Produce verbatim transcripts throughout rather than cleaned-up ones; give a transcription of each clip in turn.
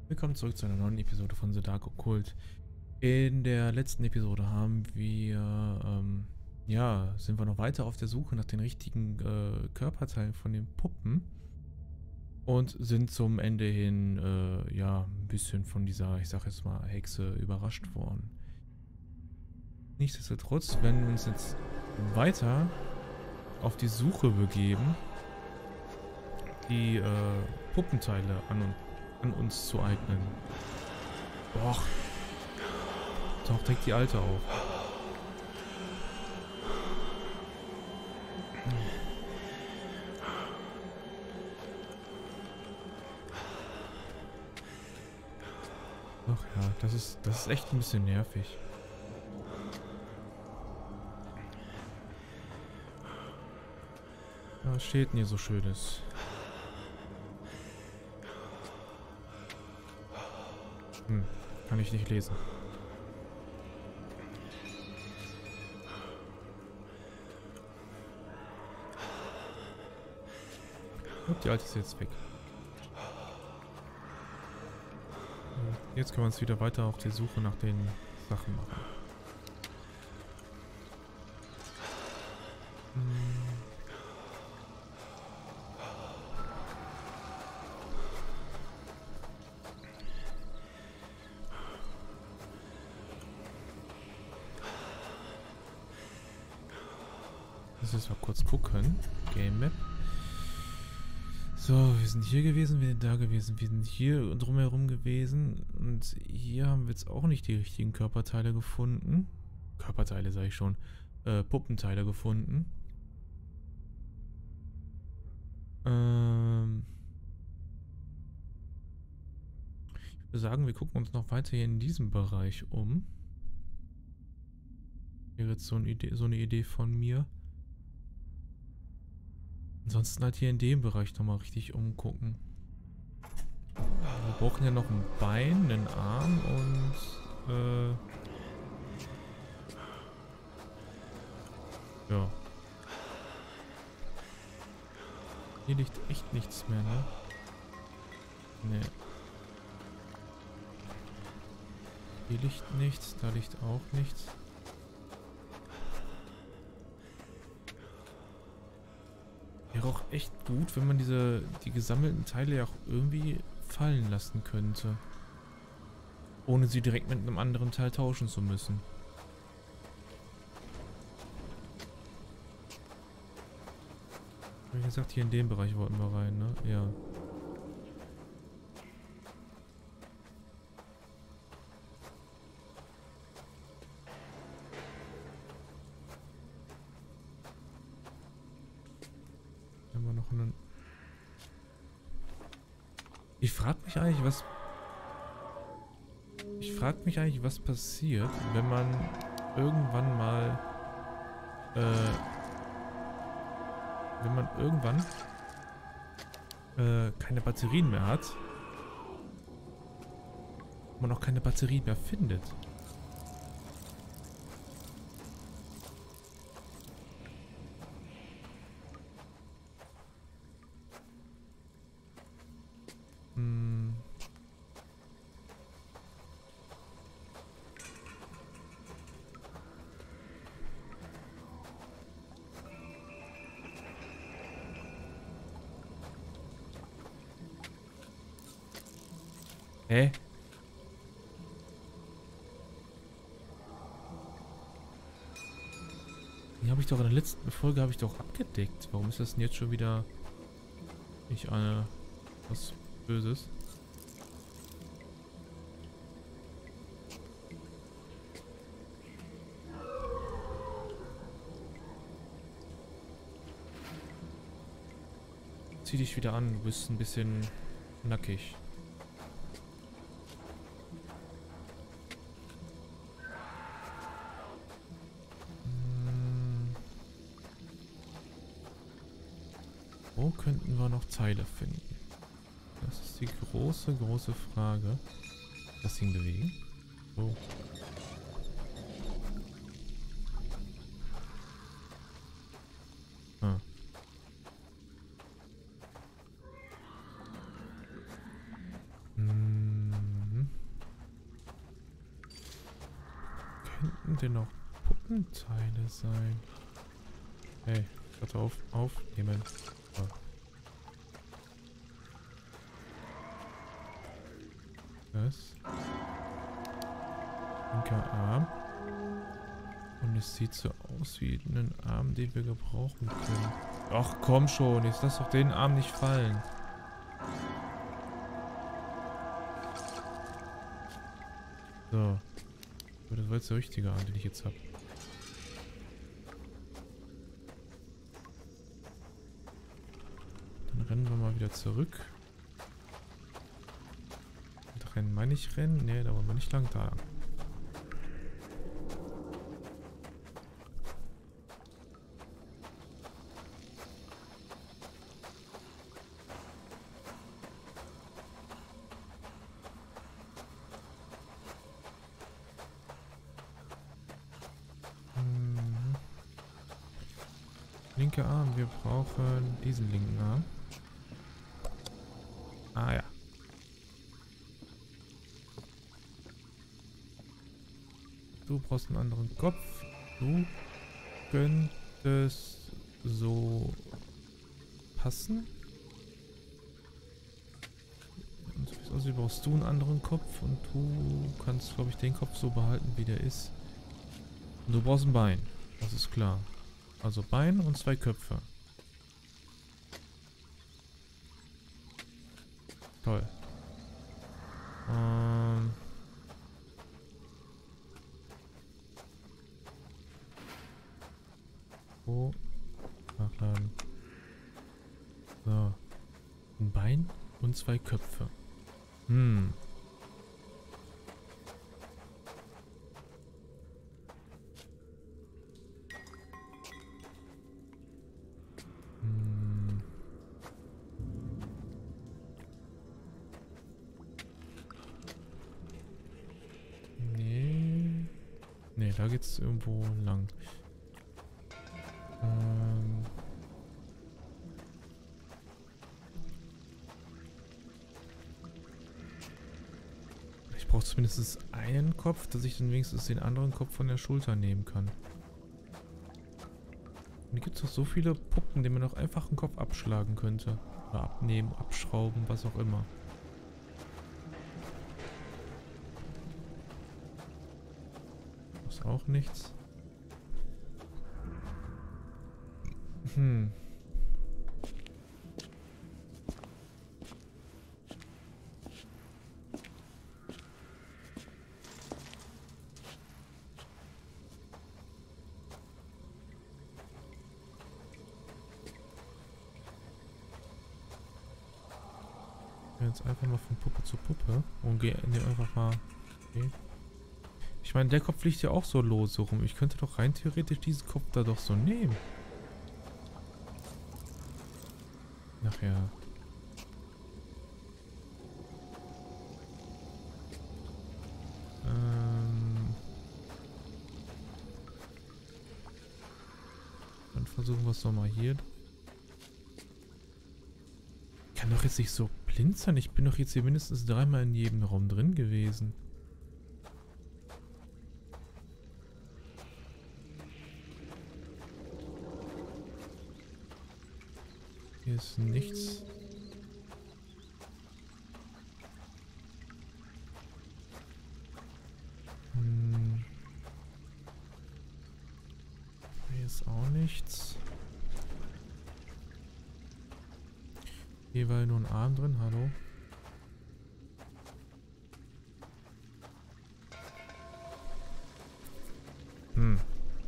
Willkommen zurück zu einer neuen Episode von The Dark Occult. In der letzten Episode haben wir, ähm, ja, sind wir noch weiter auf der Suche nach den richtigen äh, Körperteilen von den Puppen und sind zum Ende hin, äh, ja, ein bisschen von dieser, ich sag jetzt mal, Hexe überrascht worden. Nichtsdestotrotz werden wir uns jetzt weiter auf die Suche begeben, die äh, Puppenteile an, und, an uns zu eignen. Boah. Taucht direkt die Alte auf. Ach ja, das ist, das ist echt ein bisschen nervig. Was steht denn hier so Schönes? Hm, kann ich nicht lesen. Und die Alte ist jetzt weg. Jetzt können wir uns wieder weiter auf die Suche nach den Sachen machen. Lass uns mal kurz gucken. Game Map. So, wir sind hier gewesen, wir sind da gewesen, wir sind hier drumherum gewesen und hier haben wir jetzt auch nicht die richtigen Körperteile gefunden. Körperteile sage ich schon. Äh, Puppenteile gefunden. Ähm ich würde sagen, wir gucken uns noch weiter hier in diesem Bereich um. Wäre jetzt so eine Idee, so eine Idee von mir. Ansonsten halt hier in dem Bereich nochmal richtig umgucken. Wir brauchen ja noch ein Bein, einen Arm und äh ja. Hier liegt echt nichts mehr, ne? Ne. Hier liegt nichts, da liegt auch nichts. Wäre auch echt gut, wenn man diese die gesammelten Teile ja auch irgendwie fallen lassen könnte. Ohne sie direkt mit einem anderen Teil tauschen zu müssen. Wie gesagt, hier in dem Bereich wollten wir rein, ne? Ja. Haben wir noch einen... Ich frage mich eigentlich, was... Ich frage mich eigentlich, was passiert, wenn man irgendwann mal... Äh... Wenn man irgendwann... Äh, keine Batterien mehr hat. Man auch keine Batterien mehr findet. Hm. Hä? Die habe ich doch in der letzten Folge habe ich doch abgedeckt. Warum ist das denn jetzt schon wieder nicht eine was Böses? Zieh dich wieder an, du bist ein bisschen nackig. Wo könnten wir noch Teile finden? Das ist die große, große Frage. Das Ding bewegen? So. Ah. Hm. könnten denn noch Puppenteile sein? Hey, warte auf, aufnehmen. So. Das. Linker Arm. Und es sieht so aus wie einen Arm, den wir gebrauchen können. Ach komm schon, jetzt lass doch den Arm nicht fallen. So. Aber das war jetzt der richtige Arm, den ich jetzt habe. Dann rennen wir mal wieder zurück. Und rennen, meine ich rennen? Ne, da wollen wir nicht lang, da lang. Linker Arm, wir brauchen diesen linken Arm. Ah ja. Du brauchst einen anderen Kopf. Du könntest so passen. Und so wie es aussieht, brauchst du einen anderen Kopf und du kannst, glaube ich, den Kopf so behalten, wie der ist. Und du brauchst ein Bein. Das ist klar. Also Bein und zwei Köpfe. Toll. Ähm. Oh. Nachladen. So. Ein Bein und zwei Köpfe. Hm. Ne, da geht's irgendwo lang. Ähm ich brauche zumindest einen Kopf, dass ich dann wenigstens den anderen Kopf von der Schulter nehmen kann. Und hier gibt es doch so viele Puppen, denen man auch einfach einen Kopf abschlagen könnte. Oder abnehmen, abschrauben, was auch immer. Auch nichts. Hm. Jetzt einfach mal von Puppe zu Puppe und gehe einfach mal. Okay. Ich meine, der Kopf liegt ja auch so lose rum. Ich könnte doch rein theoretisch diesen Kopf da doch so nehmen. Nachher. Ähm. Dann versuchen wir es doch mal hier. Ich kann doch jetzt nicht so blind sein. Ich bin doch jetzt hier mindestens dreimal in jedem Raum drin gewesen. Hier ist nichts. Hm. Hier ist auch nichts. Hier war nur ein Arm drin, hallo. Hm.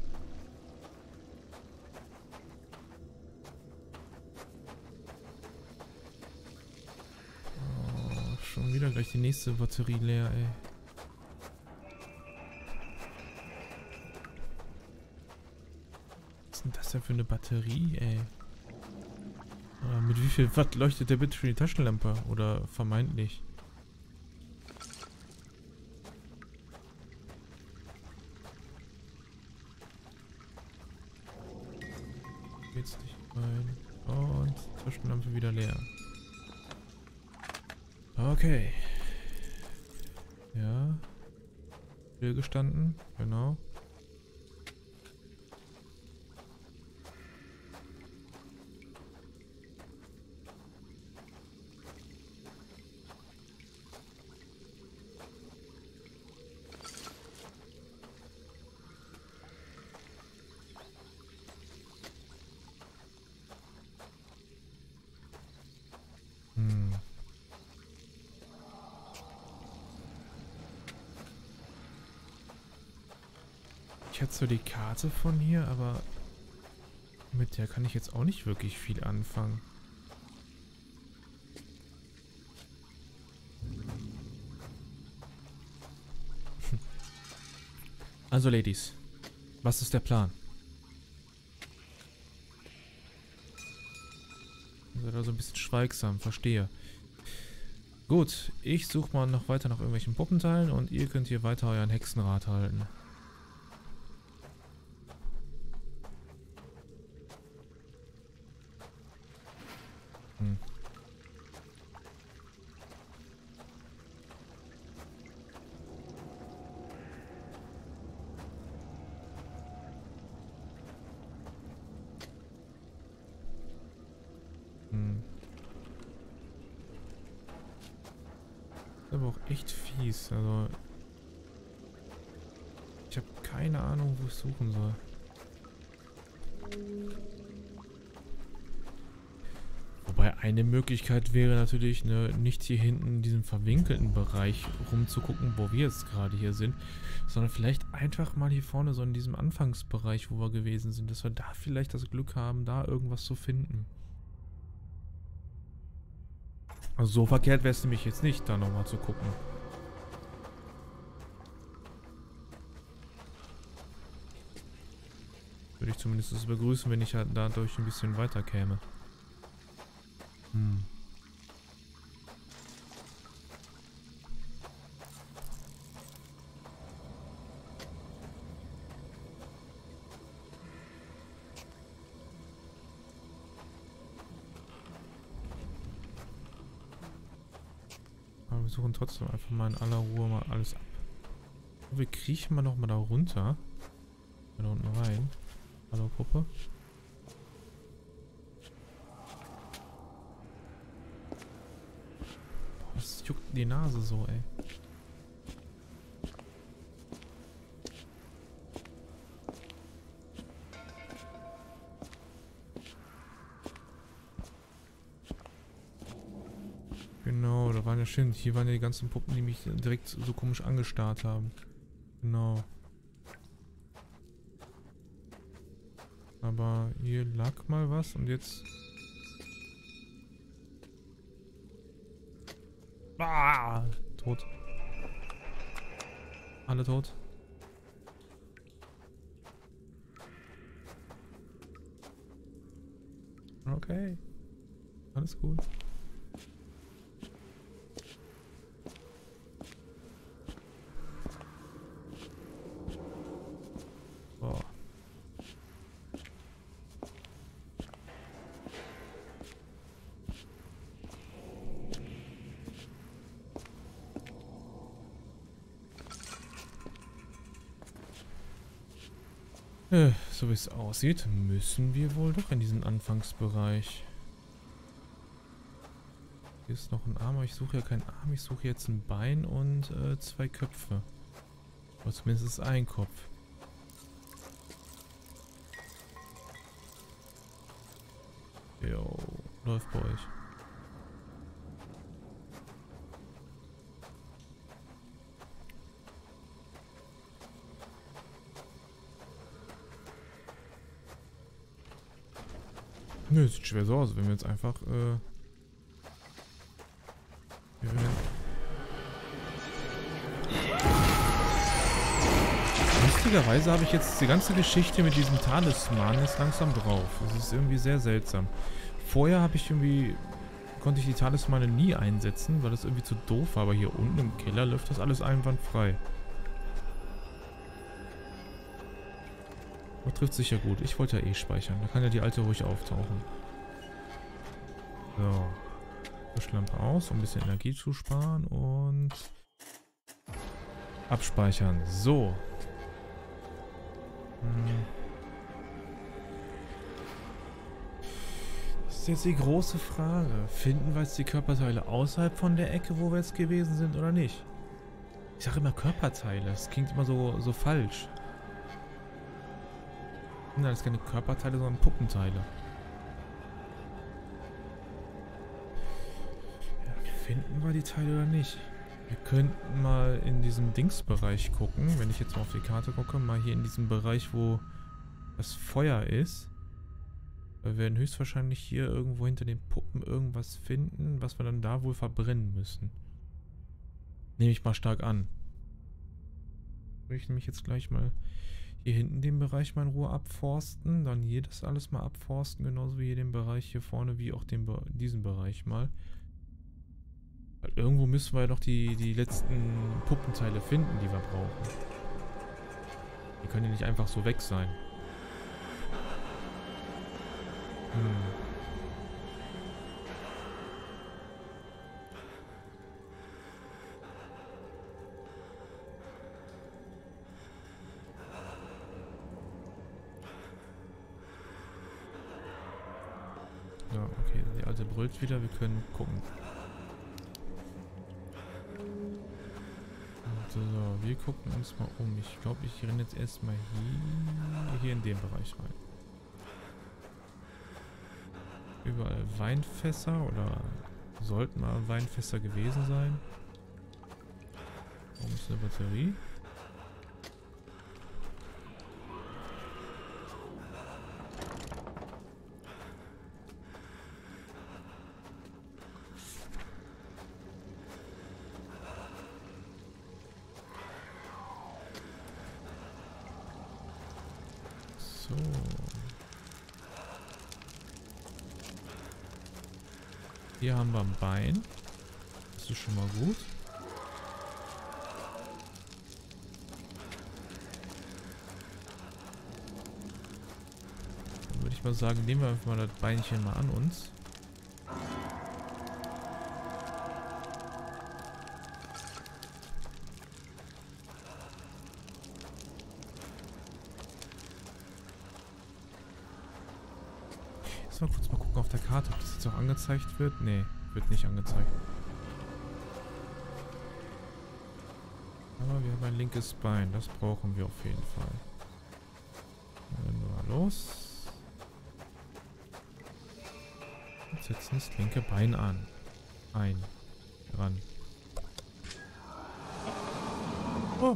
Schon wieder gleich die nächste Batterie leer, ey. Was ist denn das denn für eine Batterie, ey? Ah, mit wie viel Watt leuchtet der bitte für die Taschenlampe? Oder vermeintlich? Geht's nicht rein. Und Taschenlampe wieder leer. Okay. Ja. Stillgestanden, genau. Ich hatte so die Karte von hier, aber mit der kann ich jetzt auch nicht wirklich viel anfangen. Also Ladies, was ist der Plan? Ihr seid also ein bisschen schweigsam, verstehe. Gut, ich suche mal noch weiter nach irgendwelchen Puppenteilen und ihr könnt hier weiter euren Hexenrat halten. Hm. Hm. Ist aber auch echt fies, also ich habe keine Ahnung, wo ich suchen soll. Wobei eine Möglichkeit wäre natürlich, ne, nicht hier hinten in diesem verwinkelten Bereich rumzugucken, wo wir jetzt gerade hier sind, sondern vielleicht einfach mal hier vorne so in diesem Anfangsbereich, wo wir gewesen sind, dass wir da vielleicht das Glück haben, da irgendwas zu finden. Also so verkehrt wäre es nämlich jetzt nicht, da nochmal zu gucken. Würde ich zumindest begrüßen, wenn ich halt dadurch ein bisschen weiter käme. Hm. Aber wir suchen trotzdem einfach mal in aller Ruhe mal alles ab. Wir kriechen mal nochmal da runter. Da unten rein. Hallo Puppe. Boah, das juckt die Nase so, ey. Genau, da waren ja schön. Hier waren ja die ganzen Puppen, die mich direkt so komisch angestarrt haben. Genau. Aber hier lag mal was und jetzt... Ah! Tot. Alle tot. Okay. Alles gut. Boah. Äh, so wie es aussieht, müssen wir wohl doch in diesen Anfangsbereich. Hier ist noch ein Arm, aber ich suche ja keinen Arm, ich suche jetzt ein Bein und äh, zwei Köpfe. Oder zumindest ein Kopf. Jo, läuft bei euch. Nö, sieht schwer so aus, wenn wir jetzt einfach, äh... Wir werden... Lustigerweise habe ich jetzt die ganze Geschichte mit diesem Talisman jetzt langsam drauf. Das ist irgendwie sehr seltsam. Vorher habe ich irgendwie... konnte ich die Talismane nie einsetzen, weil das irgendwie zu doof war. Aber hier unten im Keller läuft das alles einwandfrei. Das trifft sich ja gut. Ich wollte ja eh speichern. Da kann ja die alte ruhig auftauchen. So. Wischlampe aus, um ein bisschen Energie zu sparen. Und abspeichern. So. Hm. Das ist jetzt die große Frage. Finden wir jetzt die Körperteile außerhalb von der Ecke, wo wir jetzt gewesen sind, oder nicht? Ich sage immer Körperteile. Das klingt immer so, so falsch. Nein, das sind keine Körperteile, sondern Puppenteile. Ja, finden wir die Teile oder nicht? Wir könnten mal in diesem Dingsbereich gucken. Wenn ich jetzt mal auf die Karte gucke, mal hier in diesem Bereich, wo das Feuer ist. Wir werden höchstwahrscheinlich hier irgendwo hinter den Puppen irgendwas finden, was wir dann da wohl verbrennen müssen. Nehme ich mal stark an. Will ich nämlich jetzt gleich mal hier hinten den Bereich mal in Ruhe abforsten. Dann hier das alles mal abforsten. Genauso wie hier den Bereich hier vorne, wie auch den Be diesen Bereich mal. Weil irgendwo müssen wir ja noch die, die letzten Puppenteile finden, die wir brauchen. Die können ja nicht einfach so weg sein. Hm. Ja, okay, die alte brüllt wieder, wir können gucken. So, wir gucken uns mal um. Ich glaube, ich renne jetzt erstmal hier, hier in den Bereich rein. Überall Weinfässer oder sollten mal Weinfässer gewesen sein. Warum ist eine Batterie? So. Hier haben wir ein Bein. Das ist schon mal gut. Dann würde ich mal sagen, nehmen wir einfach mal das Beinchen mal an uns. Mal kurz mal gucken auf der Karte, ob das jetzt auch angezeigt wird. Nee, wird nicht angezeigt. Aber wir haben ein linkes Bein. Das brauchen wir auf jeden Fall. Dann mal los. Und setzen das linke Bein an. Ein. Ran. Oh!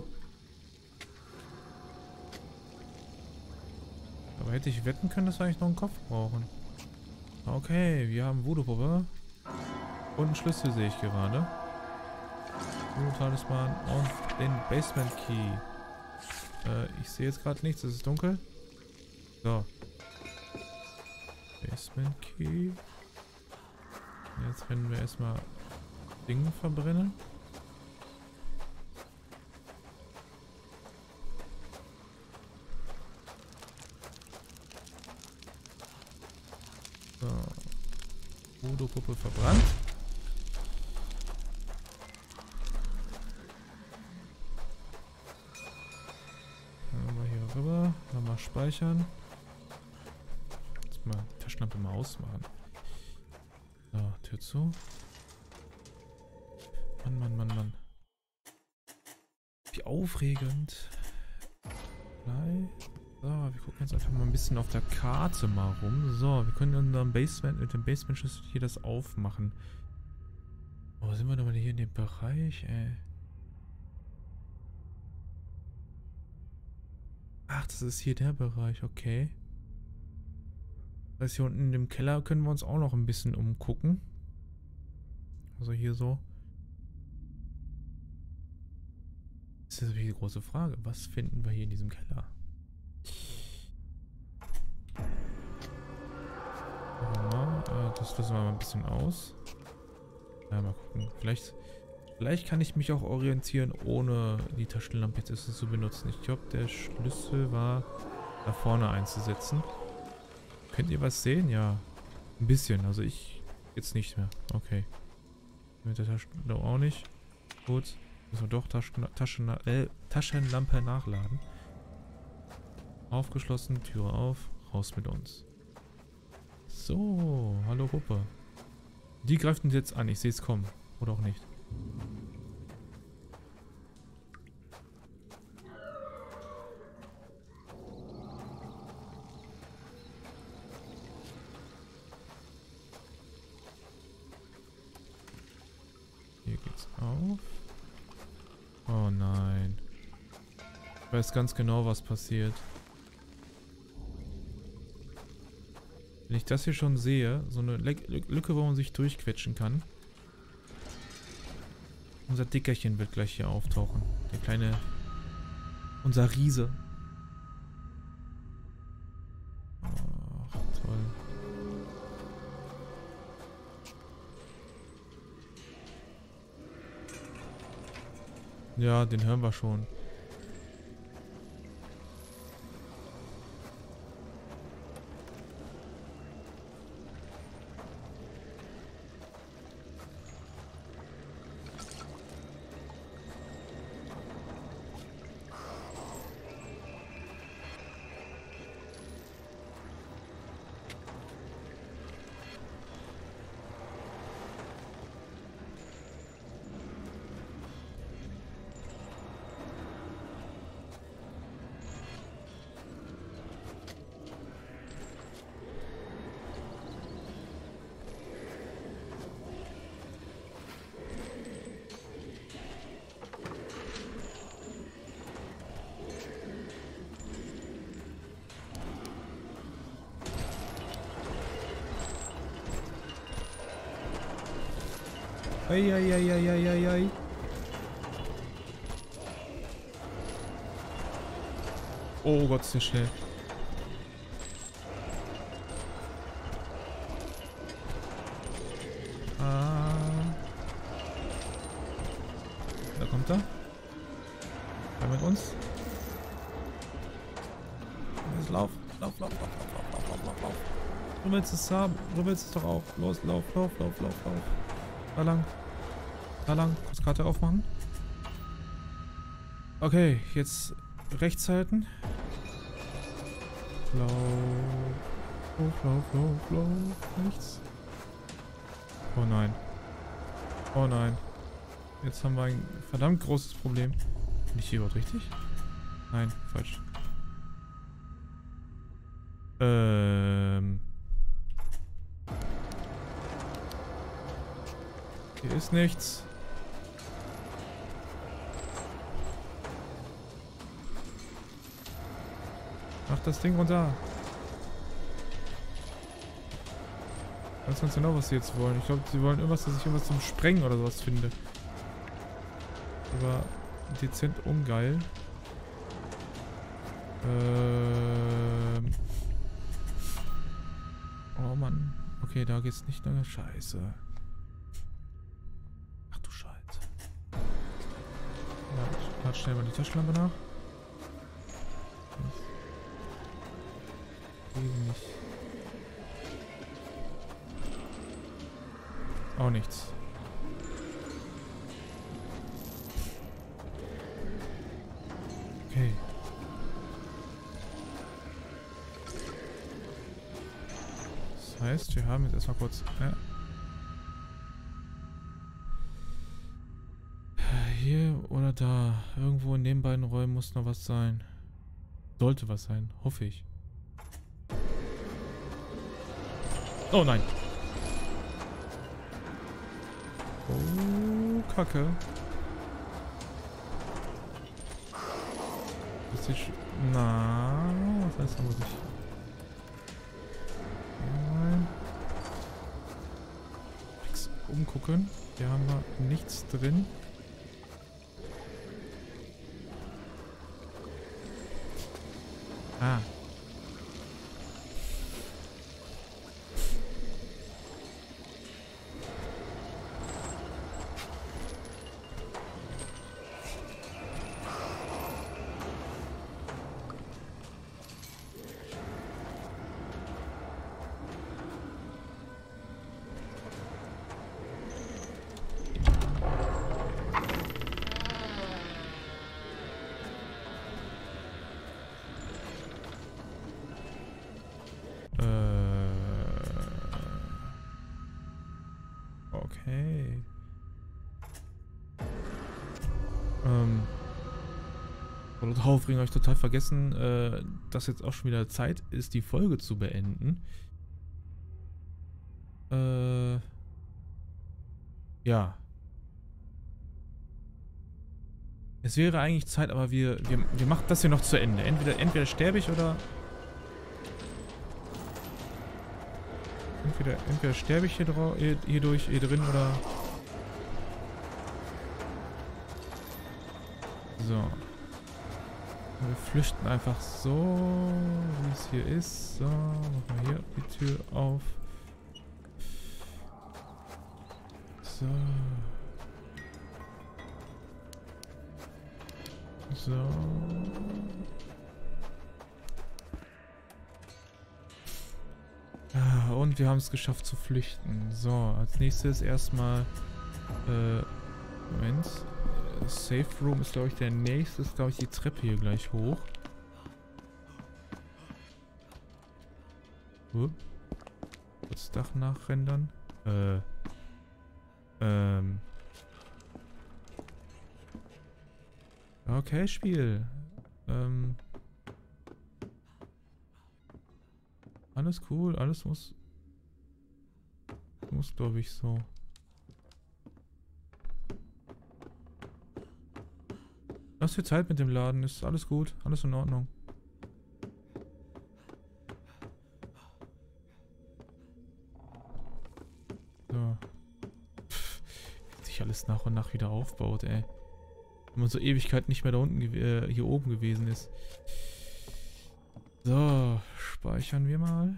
Aber hätte ich wetten können, dass wir eigentlich noch einen Kopf brauchen. Okay, wir haben Voodoo-Puppe. Und einen Schlüssel sehe ich gerade. Voodoo-Talisman und den Basement-Key. Äh, ich sehe jetzt gerade nichts, es ist dunkel. So. Basement-Key. Jetzt werden wir erstmal Dinge verbrennen. So. Voodoo-Puppe verbrannt. Dann mal hier rüber. Dann mal speichern. Jetzt mal die Taschenlampe mal ausmachen. So, Tür zu. Mann, Mann, Mann, Mann. Wie aufregend. Blei. So, wir gucken jetzt einfach mal ein bisschen auf der Karte mal rum. So, wir können in unserem Basement, mit dem Basement-Schlüssel hier das aufmachen. Wo sind wir denn mal hier in dem Bereich, ey? Ach, das ist hier der Bereich, okay. Das heißt, hier unten in dem Keller können wir uns auch noch ein bisschen umgucken. Also hier so. Das ist natürlich die große Frage. Was finden wir hier in diesem Keller? Ja, das lassen wir mal ein bisschen aus. Ja, mal gucken. Vielleicht, vielleicht kann ich mich auch orientieren, ohne die Taschenlampe jetzt zu benutzen. Ich glaube, der Schlüssel war da vorne einzusetzen. Könnt ihr was sehen? Ja. Ein bisschen. Also ich jetzt nicht mehr. Okay. Mit der Taschenlampe auch nicht. Gut. Müssen wir doch Taschen, Taschen, äh, Taschenlampe nachladen. Aufgeschlossen. Türe auf. Raus mit uns. So. Hallo Puppe. Die greift uns jetzt an. Ich sehe es kommen. Oder auch nicht. Hier geht's auf. Oh nein. Ich weiß ganz genau, was passiert. Wenn ich das hier schon sehe, so eine Le Lücke, wo man sich durchquetschen kann. Unser Dickerchen wird gleich hier auftauchen. Der kleine... Unser Riese. Ach, toll. Ja, den hören wir schon. Eieieiei. Oh Gott, ist der schnell. Ah. Da kommt er. Da mit uns. Jetzt lauf. Lauf, lauf, lauf, lauf, lauf, lauf, lauf, lauf. Du willst es haben. Du willst es doch auch. Los, lauf, lauf, lauf, lauf, lauf. Da lang. Da lang. Kurz Karte aufmachen. Okay, jetzt rechts halten. Lauf. Lauf, lauf, lauf, lauf. Rechts. Oh nein. Oh nein. Jetzt haben wir ein verdammt großes Problem. Bin ich hier überhaupt richtig? Nein, falsch. Ähm. Hier ist nichts. Mach das Ding runter. Ich weiß ganz genau, was sie jetzt wollen. Ich glaube, sie wollen irgendwas, dass ich irgendwas zum Sprengen oder sowas finde. Aber dezent ungeil. Ähm. Oh Mann. Okay, da geht's nicht lange. Scheiße. Ach du Scheiße. Ja, lad schnell mal die Taschenlampe nach. Nicht. Auch nichts. Okay. Das heißt, wir haben jetzt erstmal kurz... Äh, hier oder da. Irgendwo in den beiden Räumen muss noch was sein. Sollte was sein, hoffe ich. Oh nein. Oh, Kacke. Ist die Sch Na, was heißt da muss ich? Nein. Fix umgucken. Hier haben wir nichts drin. Ah. Okay. Ähm. Oder Aufregung habe ich total vergessen, äh, dass jetzt auch schon wieder Zeit ist, die Folge zu beenden. Äh. Ja. Es wäre eigentlich Zeit, aber wir, wir, wir machen das hier noch zu Ende. Entweder, entweder sterbe ich oder... Entweder, entweder sterbe ich hier, drau hier, hier durch, hier drin oder... So. Wir flüchten einfach so, wie es hier ist. So, machen wir hier die Tür auf. So. So. Ah, und wir haben es geschafft zu flüchten. So, als nächstes erstmal... Äh, Moment. Safe Room ist, glaube ich, der nächste. Ist, glaube ich, die Treppe hier gleich hoch. Uh. Das Dach nachrendern. Äh. Ähm. Okay, Spiel. Ähm. Alles cool. Alles muss... Muss, glaube ich, so... Lass dir Zeit mit dem Laden, ist alles gut, alles in Ordnung. So. Pff, wie sich alles nach und nach wieder aufbaut, ey. Wenn man so Ewigkeit nicht mehr da unten, äh, hier oben gewesen ist. So, speichern wir mal.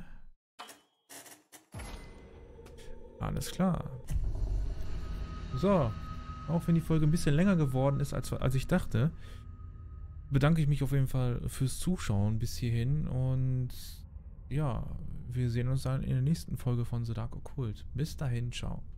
Alles klar. So. Auch wenn die Folge ein bisschen länger geworden ist, als, als ich dachte, bedanke ich mich auf jeden Fall fürs Zuschauen bis hierhin. Und ja, wir sehen uns dann in der nächsten Folge von The Dark Occult. Bis dahin, ciao.